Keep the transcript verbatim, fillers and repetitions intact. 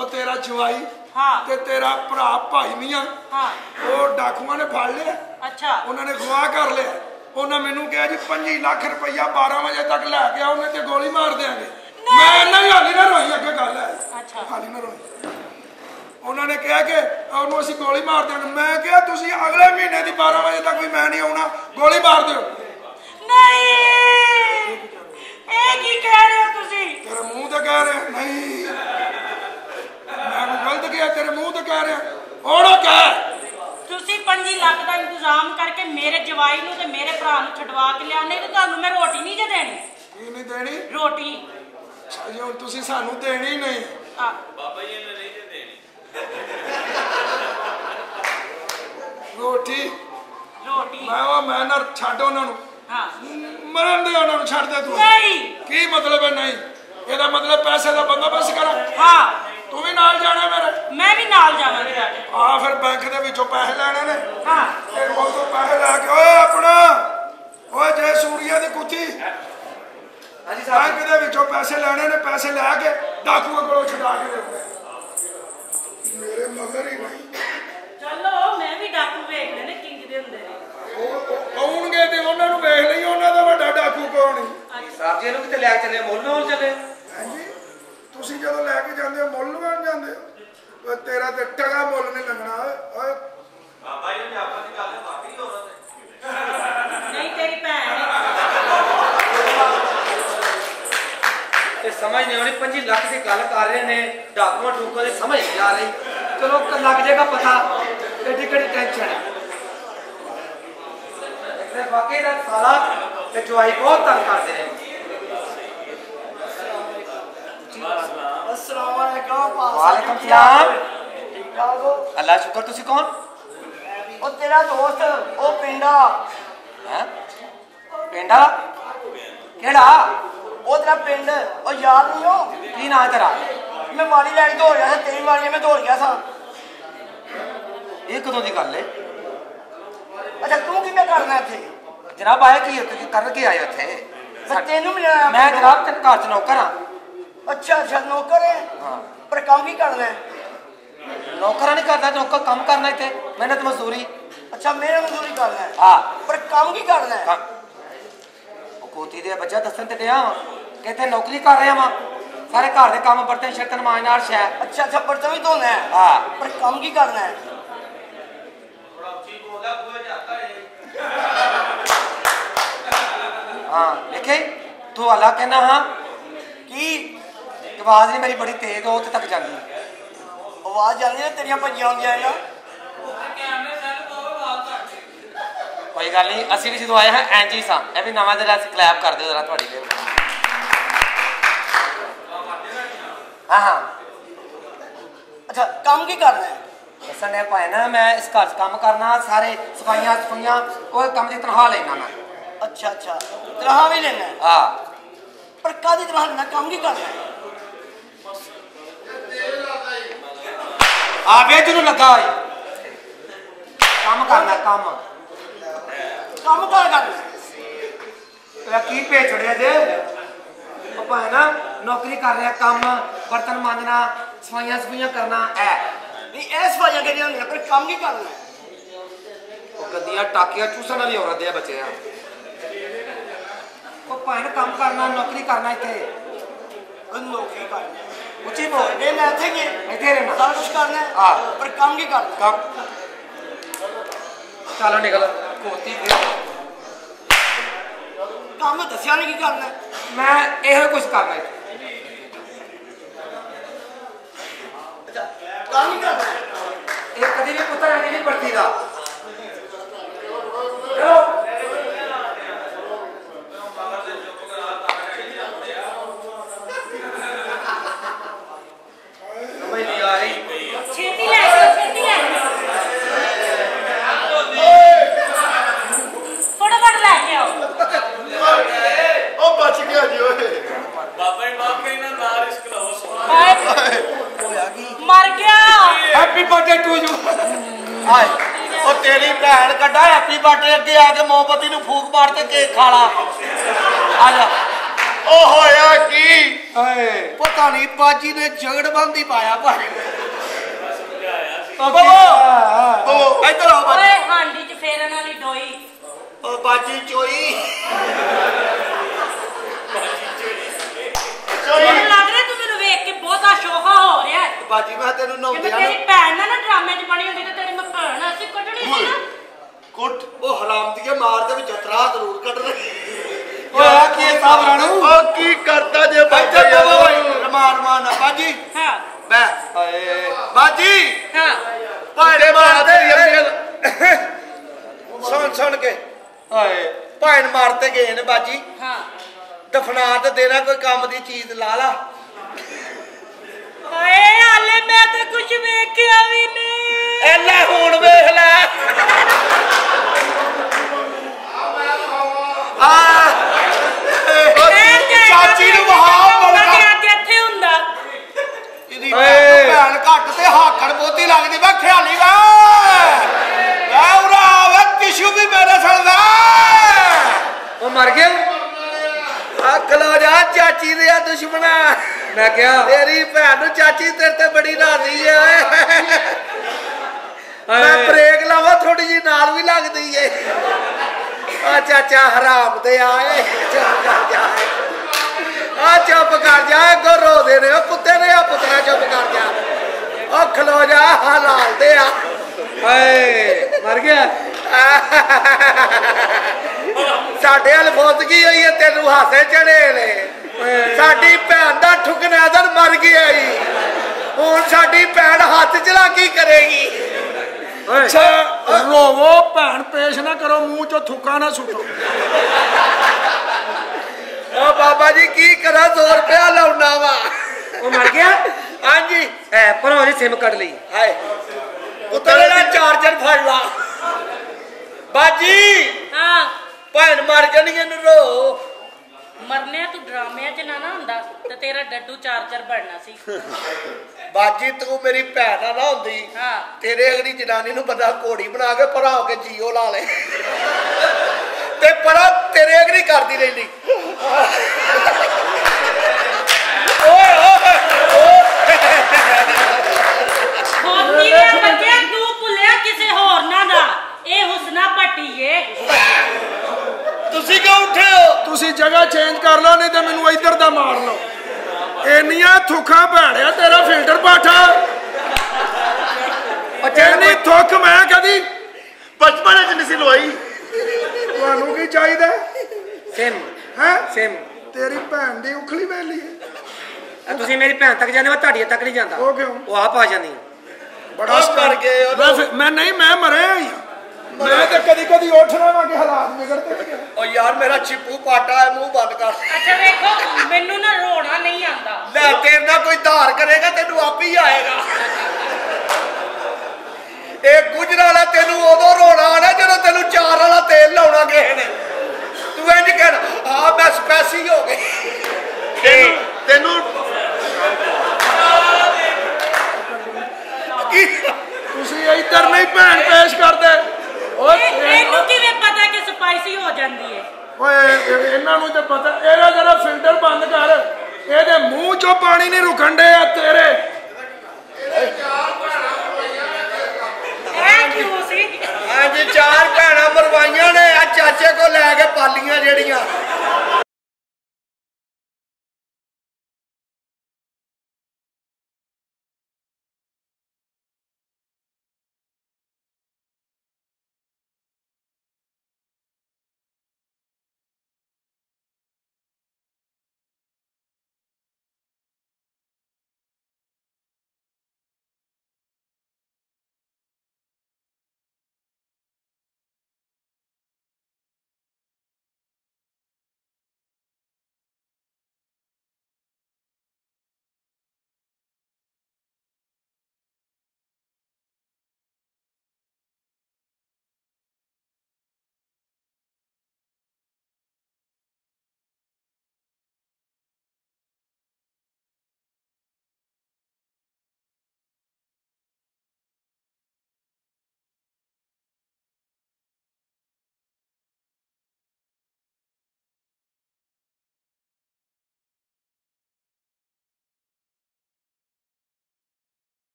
ਉਹ ਤੇਰਾ ਜਵਾਈ ਹਾਂ ਤੇ ਤੇਰਾ ਭਰਾ ਭਾਈ ਮੀਆਂ ਹਾਂ ਉਹ ਡਾਕੂਆਂ ਨੇ ਫੜ ਲਿਆ। ਅੱਛਾ ਉਹਨਾਂ ਨੇ ਗਵਾਹ ਕਰ ਲਿਆ। ਉਹਨਾਂ ਮੈਨੂੰ ਕਿਹਾ ਜੀ ਪੰਜੀ ਲੱਖ ਰੁਪਈਆ ਬਾਰਾਂ ਵਜੇ ਤੱਕ ਲੈ ਕੇ ਆਉਣੇ ਤੇ ਗੋਲੀ ਮਾਰ ਦਿਆਂਗੇ। ਮੈਂ ਇਹਨਾਂ ਹੀ ਹਾਲੀ ਨਾ ਰੋਈ ਅੱਗੇ ਗੱਲ ਹੈ। ਅੱਛਾ ਹਾਲੀ ਨਾ ਰੋਈ। ਉਹਨਾਂ ਨੇ ਕਿਹਾ ਕਿ ਉਹਨੂੰ ਅਸੀਂ ਗੋਲੀ ਮਾਰ ਦਿਆਂਗੇ। ਮੈਂ ਕਿਹਾ ਤੁਸੀਂ ਅਗਲੇ ਮਹੀਨੇ ਦੀ ਬਾਰਾਂ ਵਜੇ ਤੱਕ ਵੀ ਮੈਂ ਨਹੀਂ ਆਉਣਾ, ਗੋਲੀ ਮਾਰ ਦਿਓ। ਨਹੀਂ ਇਹ ਕੀ ਕਹਿ ਰਹੇ ਹੋ ਤੁਸੀਂ? ਤੇਰੇ ਮੂੰਹ ਤੇ ਕਹਿ ਰਿਹਾ। ਨਹੀਂ ਮੈਂ ਕੋਈ ਗਲਤ ਕਿਹਾ? ਤੇਰੇ ਮੂੰਹ ਤੇ ਕਹਿ ਰਿਹਾ। ਉਹਨੂੰ ਕਹਿ ਤੁਸੀਂ ਪੰਜੀ ਲੱਖ ਦਾ ਇੰਤਜ਼ਾਮ ਕਰਕੇ ਮੇਰੇ ਜਵਾਈ ਨੂੰ ਤੇ ਮੇਰੇ ਭਰਾ ਨੂੰ ਛਡਵਾ ਕੇ ਲਿਆਉਣੇ ਤੇ ਤੁਹਾਨੂੰ ਮੈਂ ਰੋਟੀ ਨਹੀਂ ਜੇ ਦੇਣੀ। ਕੀ ਨਹੀਂ ਦੇਣੀ? ਰੋਟੀ। ਜੀ ਹੁਣ ਤੁਸੀਂ ਸਾਨੂੰ ਦੇਣੀ ਨਹੀਂ। ਬਾਬਾ ਜੀ ਇਹਨੇ ਨਹੀਂ ਜੇ ਦੇਣੀ ਰੋਟੀ। ਰੋਟੀ ਮੈਂ ਉਹ ਮੈਂ ਨਾ ਛੱਡ ਉਹਨਾਂ ਨੂੰ। ਹਾਂ ਮਰਨ ਦੇ ਉਹਨਾਂ ਨੂੰ ਛੱਡ ਦੇ ਤੂੰ। ਨਹੀਂ ਕੀ ਮਤਲਬ ਹੈ? ਨਹੀਂ ਇਹਦਾ ਮਤਲਬ ਪੈਸੇ ਦਾ ਬੰਦੋਬਸਤ ਕਰ। ਹਾਂ ਤੂੰ ਵੀ ਨਾਲ ਜਾਣਾ ਮੇਰੇ? ਮੈਂ ਵੀ ਨਾਲ ਜਾਵਾਂਗੀ ਤੁਹਾਡੇ। ਆ ਫਿਰ ਬੈਂਕ ਦੇ ਵਿੱਚੋਂ ਪੈਸੇ ਲੈਣੇ ਨੇ। ਹਾਂ ਇਹ ਕੋਲ ਤੋਂ ਪੈਸੇ ਲੈ ਕੇ ਓਏ ਆਪਣਾ ਓਏ ਜੈ ਸੂਰੀਆ ਦੀ ਕੁੱਤੀ ਹਾਂਜੀ ਸਾਹਿਬ ਬੈਂਕ ਦੇ ਵਿੱਚੋਂ ਪੈਸੇ ਲੈਣੇ ਨੇ। ਪੈਸੇ ਲੈ ਕੇ ਡਾਕੂਆਂ ਕੋਲੋਂ ਛੁਡਾ ਕੇ ਲਿਆਉਣੇ। ਮੇਰੇ ਮਗਰ ਹੀ ਨਹੀਂ। ਚਲੋ ਮੈਂ ਵੀ ਡਾਕੂ ਵੇਖ ਲੈਣੇ ਕਿੰਗ ਦੇ ਹੁੰਦੇ ਨੇ। ਉਹ ਆਉਣਗੇ ਤੇ ਉਹਨਾਂ ਨੂੰ ਵੇਖ ਲਈ। ਉਹਨਾਂ ਦਾ ਵੱਡਾ ਡਾਕੂ ਕੌਣ ਹੈ? ਸਾਹਿਬ ਜੀ ਇਹਨੂੰ ਕਿਤੇ ਲੈ ਕੇ ਚੱਲੇ, ਮੁੱਲ ਨਾਲ ਚੱਲੇ। ਹਾਂਜੀ ਤੁਸੀਂ ਜਦੋਂ ਲੈ ਕੇ ਜਾਂਦੇ ਹੋ ਮੁੱਲ ਬਣ ਜਾਂਦੇ ਹੋ। ਤੇਰਾ ਤੇ ਟਗਾ ਮੁੱਲ ਨਹੀਂ ਲੱਗਣਾ। ਓਏ ਬਾਬਾ ਜੀ ਨੇ ਆਪਾਂ ਦੀ ਗੱਲ ਵਾਕਈ ਹੋਣਾ ਤੇ ਨਹੀਂ ਤੇਰੀ ਭੈਣ ਨੇ। ਇਹ ਸਮਝ ਨਹੀਂ ਆਉਣੀ। ਪੰਜੀ ਲੱਖ ਦੀ ਗੱਲ ਕਰ ਰਹੇ ਨੇ, ਡਾਕੂਆਂ ਟੂਕਾਂ ਦੀ ਸਮਝ ਨਹੀਂ ਆ ਰਹੀ। ਚਲੋ ਲੱਗ ਜਾਏਗਾ ਪਤਾ। ਐਡੀ ਕਿਹੜੀ ਟੈਨਸ਼ਨ ਹੈ। ਤੇ ਵਾਕਈ ਦਾ ਸਾਲਾ ਤੇ ਜਵਾਈ ਬਹੁਤ ਤੰਗ ਕਰਦੇ ਨੇ। अस्सलाम वालेकुम। वालेकुम सलाम। ठीक ठाक हो? अल्लाह शुक्र। तुसी कौन? ओ तेरा दोस्त ओ पिंडा हैं? पिंडा केड़ा? ओ तेरा पिंड ओ याद नहीं हो? की नाम है तेरा? मैं वाली लैन दौड़ गया था। तेरी वाली में दौड़ गया था। ये कदों दी गल है? अच्छा तू की मैं करना इत्थे? जनाब आया की कर के आए उत्थे? मैं तेनू मिलना। मैं जनाब तेरे घर च नौकर हां। अच्छा अच्छा नौकर है। हां पर काम की करना है? नौकरा नहीं करना, नौकर काम करना इत्थे मेहनत मजदूरी। अच्छा मेरे मजदूरी करना है। हां पर काम की करना है? कोती दे बच्चा दसन ते गया कहते नौकरी कर रहे हां। सारे घर दे काम बर्तन शर्तन मांजना हर शै। अच्छा अच्छा बर्तन भी धोना है। हां पर काम की करना है? थोड़ा अच्छी बोला बुआ जाता है। हां देखे तू अल्लाह कहना हां की आवाज नहीं मेरी बड़ी तेज हो तक जाती। आवाज जानी है तेरिया भजियां होंदियां ना। कोई गल नहीं असी भी जो आए हैं इंज ही सा। ये भी नवा जरा क्लैप कर दो जरा थोड़ी देर। हाँ हाँ अच्छा काम की करना है? दसन ने पाए ना मैं इस घर काम करना सारे सफाइयां सफाइयां वो काम की तनख्वाह लेना मैं। अच्छा अच्छा तनख्वाह भी लेना है? हाँ पर कादी तनख्वाह लेना? काम की करना है? आ बेचू लगा काम करना काम काम कर करना की पे छड़िया जे भाए ना नौकरी कर रहे काम बर्तन मांजना सफाइयां सफाइयां करना है। नहीं ए सफाइयां करनी होंदियां पर काम की करना है? गंदियां टाकियां चूसन वाली औरत है बच्चे भाए ना काम करना नौकरी करना इतने नौकरी करना उची बोल रहना इत्थे ही इत्थे रहना सारा कुछ करना है। हाँ पर काम की करना है? काम चलो निकल कोती फिर काम दसिया नहीं की करना है? मैं यही कुछ करना है। अच्छा काम ही करना है? एक कभी भी पुत्र है नहीं पड़ती था। समझ नहीं आ रही। छेती ले छेती ले फटाफट लेके आओ। ਉਹ ਬਚ ਗਿਆ ਜੀ ਓਏ। बाबा जी बाप के ना ना रिस्क लो सोना। मर गया। Happy birthday to you. हाय ओ तेरी भैन कड्डा हैप्पी बर्थडे अगे आके मोमबत्ती नु फूक मार ते केक खा ला। आ जा ਉਹ ਹੋਇਆ ਕੀ ਹਾਏ ਪਤਾ ਨਹੀਂ ਬਾਜੀ ਨੇ ਝਗੜਬੰਦੀ ਪਾਇਆ ਭਾਜੀ ਬਾਬਾ ਉਹ ਇੱਧਰ ਆ ਬਾਜੀ ਓਏ ਹਾਂਡੀ ਚ ਫੇਰਨ ਵਾਲੀ ਡੋਈ ਉਹ ਬਾਜੀ ਚੋਈ ਮੈਨੂੰ ਲੱਗ ਰਿਹਾ ਤੂੰ ਮੈਨੂੰ ਵੇਖ ਕੇ ਬਹੁਤਾ ਸ਼ੋਖਾ ਹੋ ਰਿਹਾ ਹੈ ਬਾਜੀ ਮੈਂ ਤੈਨੂੰ ਜੇ ਨਹਾਉਂਦੇ ਮੈਂ ਆ ਤੇਰੀ ਭੈਣ ਨਾਲ ਨਾ ਡਰਾਮੇ 'ਚ ਬਣੀ ਹੁੰਦੀ ਤੇ ਤੇਰੀ ਮੈਂ ਭੈਣ ਅਸੀਂ ਕੱਢਣੀ ਸੀ ਨਾ ਕੁੱਟ ਉਹ ਹਰਾਮ ਦੀਏ ਮਾਰ ਦੇ ਵਿੱਚ ਤਰਾ ਜ਼ਰੂਰ ਕੱਢ ਰਹੀ ਹੋਇਆ ਕੀ ਸਾਹਿਬ ਰਾਣੂ ਉਹ ਕੀ ਕਰਦਾ ਜੇ ਬਾਜੀ ਰਮਾਨ ਰਮਾਨ ਨਾ ਬਾਜੀ ਹਾਂ ਬੈ ਹਾਏ ਬਾਜੀ ਹਾਂ ਭਾਈ ਮਾਰਦੇ ਸੁਣ ਸੁਣ ਕੇ ਹਾਏ ਭਾਈ ਮਾਰਤੇ ਗਏ ਨੇ ਬਾਜੀ ਹਾਂ ਦਫਨਾ ਤੇ ਦੇਣਾ ਕੋਈ ਕੰਮ ਦੀ ਚੀਜ਼ ਲਾ ਲਾ ਹਾਏ ਹਾਲੇ ਮੈਂ ਤਾਂ ਕੁਝ ਵੇਖਿਆ ਵੀ ਨਹੀਂ ਐ ਲੈ ਹੁਣ ਵੇਖ ਲੈ ਆ ਚਾਚੀ ਨੂੰ ਵਹਾ ਬੋਲਦਾ ਇੱਥੇ ਹੁੰਦਾ ਇਹਦੀ ਭੈਣ ਘੱਟ ਤੇ ਹਾਕੜ ਬੋਤੀ ਲੱਗਦੀ ਵਾ ਖਿਆਲੀ ਵਾ ਲੈ ਉਰਾ ਵੇ ਟਿਸ਼ੂ ਵੀ ਮੇਰੇ ਸੜਦਾ ਉਹ ਮਰ ਗਿਆ ਅੱਖ ਲਾ ਜਾ ਚਾਚੀ ਦੇ ਆ ਦੁਸ਼ਮਣਾ ਮੈਂ ਕਿਹਾ ਤੇਰੀ ਭੈਣ ਨੂੰ ਚਾਚੀ ਤੇਰੇ ਤੇ ਬੜੀ ਰਾਜ਼ੀ ਏ ਮੈਂ ਬ੍ਰੇਕ ਲਾਵਾਂ ਥੋੜੀ ਜੀ ਨਾਲ ਵੀ ਲੱਗਦੀ ਏ ਆ ਚਾਚਾ ਹਰਾਮ ਦੇ ਆਏ ਚੁੱਪ ਕਰ ਜਾ ਆ ਚੁੱਪ ਕਰ ਜਾ ਗੋ ਰੋਦੇ ਨੇ ਉਹ ਕੁੱਤੇ ਨੇ ਆ ਪੁੱਤਰਾ ਚੁੱਪ ਕਰ ਜਾ ਉਹ ਖਲੋ ਜਾ ਹਲਾਲ ਦੇ ਆ ਹਾਏ ਮਰ ਗਿਆ ਸਾਡੇ ਹਲ ਫੁੱਟ ਗਈ ਹੋਈ ਹੈ ਤੈਨੂੰ ਹਾਸੇ ਚੜੇ ਨੇ ਸਾਡੀ ਭੈਣ ਦਾ ਠੁਕਨਾਦਰ ਮਰ ਗਿਆ ਈ ਹੁਣ ਸਾਡੀ ਭੈਣ ਹੱਥ ਚਲਾ ਕੀ ਕਰੇਗੀ ਅੱਛਾ ਰੋਵੋ ਭੈਣ ਪੇਸ਼ ਨਾ ਕਰੋ ਮੂੰਹ ਚੋਂ ਥੁੱਕਾ ਨਾ ਸੁੱਟੋ ਓ ਬਾਬਾ ਜੀ ਕੀ ਕਰਾਂ ਸੌ ਰੁਪਇਆ ਲਾਉਣਾ ਵਾ ਉਹ ਮਰ ਗਿਆ ਹਾਂਜੀ ਐ ਪਰ ਉਹਦੀ ਸਿਮ ਕੱਢ ਲਈ ਹਾਏ ਉੱਤਰ ਦਾ ਚਾਰਜਰ ਫੜ ਲਾ ਬਾਜੀ ਹਾਂ ਭੈਣ ਮਰ ਜਾਣੀ ਇਹਨੂੰ ਰੋ ਮਰਨੇ ਤੂੰ ਡਰਾਮਿਆਂ 'ਚ ਨਾ ਨਾ ਹੁੰਦਾ ਤੇ ਤੇਰਾ ਡੱਡੂ ਚਾਰਜਰ ਬਣਨਾ ਸੀ ਬਾਜੀ ਤੂੰ ਮੇਰੀ ਭੈਣ ਨਾ ਹੁੰਦੀ ਹਾਂ ਤੇਰੇ ਅਗਲੀ ਜਨਾਨੀ ਨੂੰ ਬੰਦਾ ਘੋੜੀ ਬਣਾ ਕੇ ਭਰਾ ਹੋ ਕੇ ਜੀਓ ਲਾ ਲੈ ਤੇ ਪਰਾ ਤੇਰੇ ਅਗਲੀ ਕਰਦੀ ਰਹਿੰਦੀ ਓਏ ਓਏ ਹੋਤੀ ਵੇ ਬੱਚਿਆ ਤੂੰ ਭੁੱਲਿਆ ਕਿਸੇ ਹੋਰ ਨਾ ਦਾ ਇਹ ਹੁਸਨਾ ਭੱਟੀ ਏ ਤੁਸੀਂ ਕਿਉਂ ਉੱਠੇ ਹੋ ਤੁਸੀਂ ਜਗ੍ਹਾ ਚੇਂਜ ਕਰ ਲਓ ਨਹੀਂ ਤੇ ਮੈਨੂੰ ਇੱਧਰ ਦਾ ਮਾਰ ਲਓ ਇੰਨੀਆਂ ਥੁੱਖਾਂ ਭੈੜਿਆ ਤੇਰਾ ਫਿਲਟਰ ਪਾਠਾ ਇੰਨੀ ਥੁੱਖ ਮੈਂ ਕਦੀ ਬਚਪਨ ਚ ਨਹੀਂ ਸੀ ਲਵਾਈ ਤੁਹਾਨੂੰ ਕੀ ਚਾਹੀਦਾ ਸਿਮ ਹੈ ਸਿਮ ਤੇਰੀ ਭੈਣ ਦੀ ਉਖਲੀ ਵੇਲੀ ਹੈ ਤੁਸੀਂ ਮੇਰੀ ਭੈਣ ਤੱਕ ਜਾਂਦੇ ਮੈਂ ਤੁਹਾਡੀ ਤੱਕ ਨਹੀਂ ਜਾਂਦਾ ਉਹ ਕਿਉਂ ਉਹ ਆਪ ਆ ਜਾਂਦੀ ਬੜਾ ਉਹ ਕਰ ਗਏ ਉਹਨੂੰ। ਮੈਂ ਫਿਰ- ਮੈਂ ਨਹੀਂ ਮੈਂ ਮਰਿਆ ਹੀ ਆ। ਮੈਂ ਤੇ ਕਦੀ ਕਦੀ ਉੱਠਣਾ ਵਾ ਕਿ ਹਾਲਾਤ ਵਿਗੜਦੇ ਪਏ ਓ ਯਾਰ ਮੇਰਾ ਛਿੱਪੂ ਪਾਟਾ ਹੈ ਮੂੰਹ ਬੰਦ ਕਰ ਅੱਛਾ ਵੇਖੋ ਮੈਨੂੰ ਨਾ ਰੋਣਾ ਨਹੀਂ ਆਉਂਦਾ ਲੈ ਤੇਰੇ ਨਾਲ ਕੋਈ ਧਾਰ ਕਰੇਗਾ ਤੈਨੂੰ ਆਪ ਹੀ ਆਏਗਾ ਇਹ ਗੁਜਰਾਂ ਵਾਲਾ ਤੈਨੂੰ ਉਦੋਂ ਰੋਣਾ ਆਣਾ ਜਦੋਂ ਤੈਨੂੰ ਚਾਰ ਵਾਲਾ ਤੇਲ ਲਾਉਣਾ ਕਿਸੇ ਨੇ ਤੂੰ ਇੰਜ ਕਹਿਣਾ ਆ ਮੈਂ ਸਪੈਸੀ ਹੋ ਗਈ ਤੈਨੂੰ ਤੈਨੂੰ ਤੁਸੀਂ ਇੱਧਰ ਨਹੀਂ ਭੈਣ ਪੇਸ਼ ਕਰਦੇ ਓਏ ਇਹ- ਇਹਨੂੰ ਕਿਵੇਂ ਪਤਾ ਕਿ ਸਪਾਈਸੀ ਹੋ ਜਾਂਦੀ ਹੈ ਓਏ ਇਹ- ਇਹਨਾਂ ਨੂੰ ਤੇ ਪਤਾ ਇਹਦਾ ਜਰਾ ਫਿਲਟਰ ਬੰਦ ਕਰ ਇਹਦੇ ਮੂੰਹ ਚੋਂ ਪਾਣੀ ਨਹੀਂ ਰੁਕਣ ਡੇ ਆ ਤੇਰੇ ਇਹ ਕਿਉਂ ਸੀ ਅੱਜ ਚਾਰ ਭੈਣਾਂ ਮਰਵਾਈਆਂ ਨੇ ਆ ਚਾਚੇ ਕੋ ਲੈ ਕੇ ਪਾਲੀਆਂ